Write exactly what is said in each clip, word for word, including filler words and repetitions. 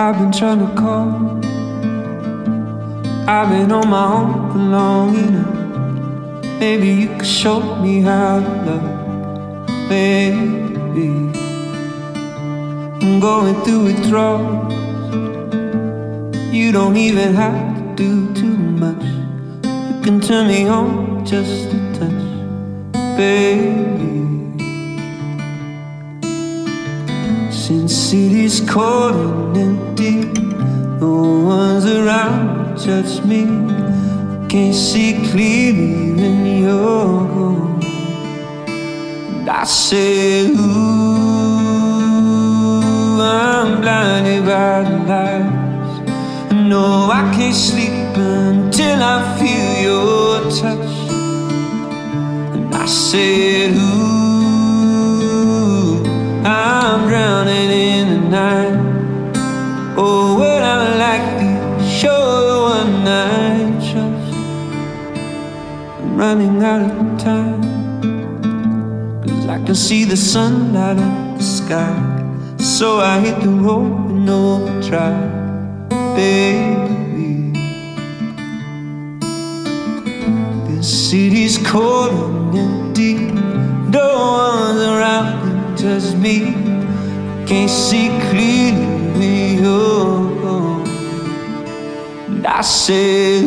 I've been trying to call. I've been on my own for long enough. Maybe you could show me how to love, baby. I'm going through withdrawals. You don't even have to do too much. You can turn me on just a touch, baby. Since city's cold and empty, no one's around to judge me. I can't see clearly when you're gone. And I say, ooh, I'm blinded by the lights. No, I can't sleep until I feel your touch. And I said, ooh, I'm drowning in the night. Oh, would I like to show you one night trust? I'm running out of time, 'cause I can see the sun light up the sky. So I hit the road in overdrive, baby. This city's cold and empty. No one's around to judge me. Can't see clearly when you're gone. And I say,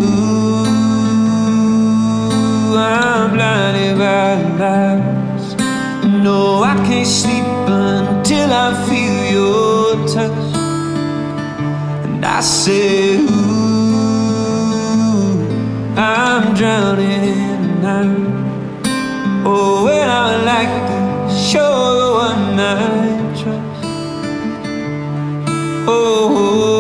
ooh, I'm blinded by the lights. No, I can't sleep until I feel your touch. And I say, ooh, I'm drowning in the night. Oh, when I would like to show you one night trust. Oh,